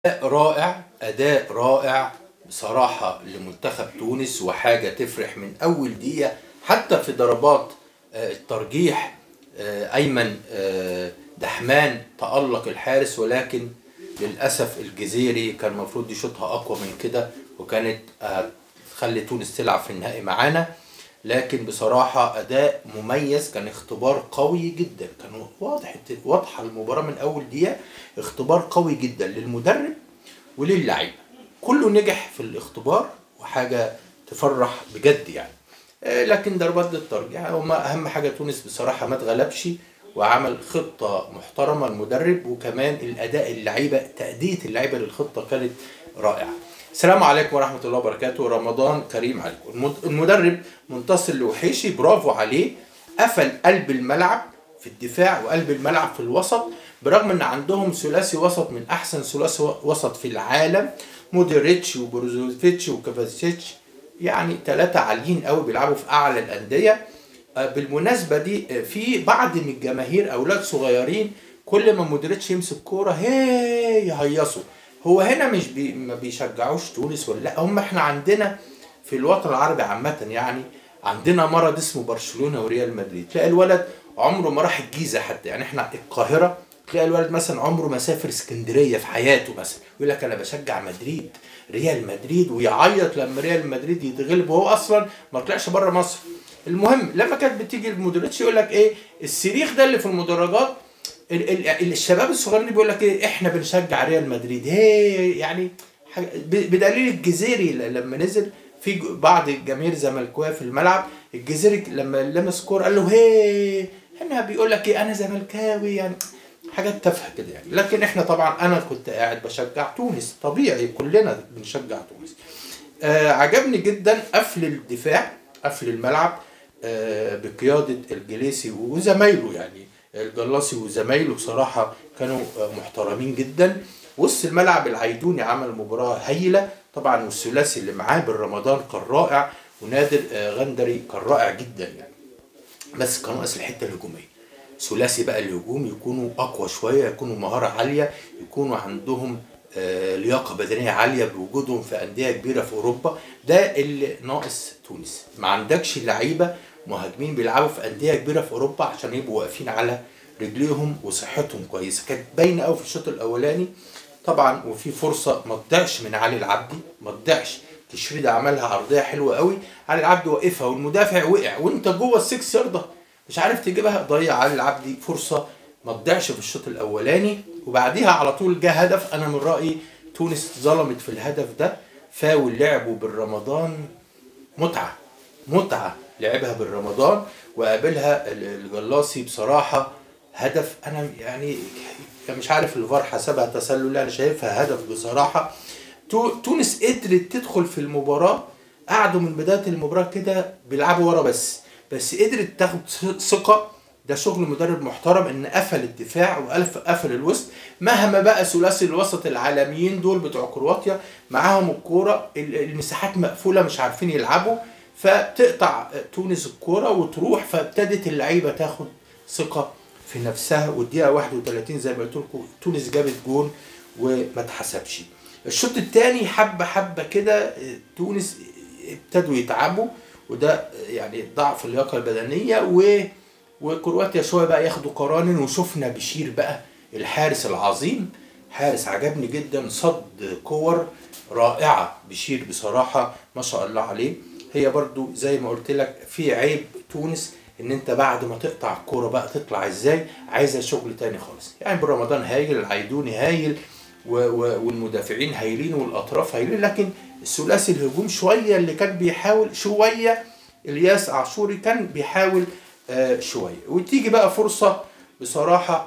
رائع، أداء رائع بصراحة لمنتخب تونس، وحاجة تفرح من أول دقيقة حتى في ضربات الترجيح. أيمن دحمان تألق الحارس، ولكن للأسف الجزيري كان المفروض يشوطها أقوى من كده، وكانت تخلي تونس تلعب في النهائي معانا. لكن بصراحة أداء مميز، كان اختبار قوي جدا، كان واضحة المباراة من أول دقيقة. اختبار قوي جدا للمدرب وللعيبة، كله نجح في الاختبار، وحاجة تفرح بجد يعني. لكن ضربات الترجيح وما أهم حاجة، تونس بصراحة ما اتغلبش وعمل خطة محترمة المدرب، وكمان الأداء اللعيبة، تأدية اللعيبة للخطة كانت رائعة. السلام عليكم ورحمة الله وبركاته، رمضان كريم عليكم. المدرب منتصر الوحيشي برافو عليه، قفل قلب الملعب في الدفاع وقلب الملعب في الوسط، برغم ان عندهم ثلاثي وسط من احسن ثلاثي وسط في العالم، مودريتش وبروزوفيتش وكافازيتش، يعني ثلاثة عاليين قوي بيلعبوا في اعلى الاندية. بالمناسبة دي في بعض من الجماهير اولاد صغيرين كل ما مودريتش يمسك كورة هي يهيصوا. هو هنا مش ما بيشجعوش تونس ولا لا، هم احنا عندنا في الوطن العربي عامة يعني عندنا مرض اسمه برشلونة وريال مدريد. تلاقي الولد عمره ما راح الجيزة حتى، يعني احنا القاهرة تلاقي الولد مثلا عمره ما سافر اسكندرية في حياته مثلا، يقول لك انا بشجع مدريد، ريال مدريد، ويعيط لما ريال مدريد يتغلب، وهو اصلا ما طلعش بره مصر. المهم لما كانت بتيجي المودريتش يقول لك ايه الصريخ ده اللي في المدرجات، الشباب الصغيرين بيقول لك ايه احنا بنشجع ريال مدريد، هي يعني بدليل الجزيري لما نزل في بعض الجماهير زملكاويه في الملعب، الجزيري لما لمس كوره قال له هي، هنا بيقول لك ايه انا زملكاوي، يعني حاجات تافهه كده يعني. لكن احنا طبعا انا كنت قاعد بشجع تونس، طبيعي كلنا بنشجع تونس. عجبني جدا قفل الدفاع، قفل الملعب بقياده الجليسي وزمايله، يعني الجلاصي وزمايله بصراحه كانوا محترمين جدا. وسط الملعب العيدوني عمل مباراه هايله طبعا، والثلاثي اللي معاه بالرمضان كان رائع، ونادر غندري كان رائع جدا يعني. بس كان ناقص الحته الهجوميه، ثلاثي بقى الهجوم يكونوا اقوى شويه، يكونوا مهاره عاليه، يكونوا عندهم لياقه بدنيه عاليه بوجودهم في انديه كبيره في اوروبا. ده اللي ناقص تونس، ما عندكش لعيبه مهاجمين بيلعبوا في انديه كبيره في اوروبا عشان يبقوا واقفين على رجليهم وصحتهم كويسه. كانت باينه قوي في الشوط الاولاني طبعا، وفي فرصه ما تضيعش من علي العبدي، ما تضيعش، تشريده عملها عرضيه حلوه قوي، علي العبدي وقفها والمدافع وقع وانت جوه السكس يارده مش عارف تجيبها، ضيع علي العبدي فرصه ما تضيعش في الشوط الاولاني. وبعديها على طول جه هدف، انا من رايي تونس ظلمت في الهدف ده، فاول لعبه بالرمضان، متعه متعه لعبها بالرمضان، وقابلها الجلاصي بصراحه هدف. انا يعني مش عارف الفار حسبها تسلل، انا شايفها هدف بصراحه. تونس قدرت تدخل في المباراه، قعدوا من بدايه المباراه كده بيلعبوا ورا بس قدرت تاخد ثقه. ده شغل مدرب محترم، ان قفل الدفاع وقفل الوسط، مهما بقى ثلاثي الوسط العالميين دول بتوع كرواتيا معاهم الكوره، المساحات مقفوله مش عارفين يلعبوا، فتقطع تونس الكوره وتروح، فابتدت اللعيبه تاخد ثقه في نفسها. والدقيقه 31 زي ما قلت لكم تونس جابت جون وما اتحسبش. الشوط الثاني حبه حبه كده تونس ابتدوا يتعبوا، وده يعني ضعف اللياقه البدنيه، وكرواتيا شويه بقى ياخدوا قران. وشفنا بشير بقى الحارس العظيم، حارس عجبني جدا، صد كور رائعه بشير بصراحه ما شاء الله عليه. هي برضو زي ما قلت لك في عيب تونس، ان انت بعد ما تقطع الكوره بقى تطلع ازاي، عايزه شغل تاني خالص. يعني برمضان هايل، العيدوني هايل، والمدافعين هايلين والاطراف هايلين، لكن الثلاثي الهجوم شويه اللي كان بيحاول شويه، الياس عاشوري كان بيحاول شويه، وتيجي بقى فرصه بصراحه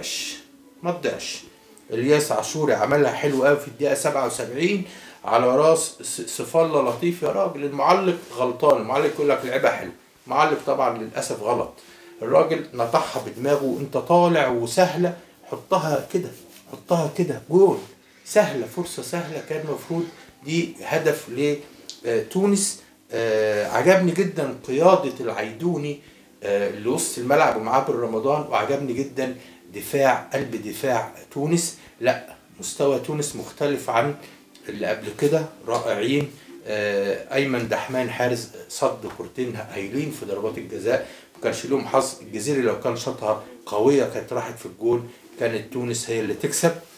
ما تضيعش. الياس عاشوري عملها حلو قوي في الدقيقه 77 على راس سيف الله لطيف. يا راجل المعلق غلطان، المعلق يقول لك لعبها حلو، المعلق طبعا للاسف غلط، الراجل نطحها بدماغه، وانت طالع وسهله حطها كده، حطها كده جول، سهله، فرصه سهله، كان المفروض دي هدف لتونس. عجبني جدا قياده العيدوني لوسط الملعب ومعاه بالرمضان، وعجبني جدا دفاع قلب دفاع تونس، لا مستوى تونس مختلف عن اللي قبل كده، رائعين. ايمن دحمان حارس صد كورتين هايلين في ضربات الجزاء، ما كانش لهم حظ. الجزيري لو كان شاطها قويه كانت راحت في الجول، كانت تونس هي اللي تكسب.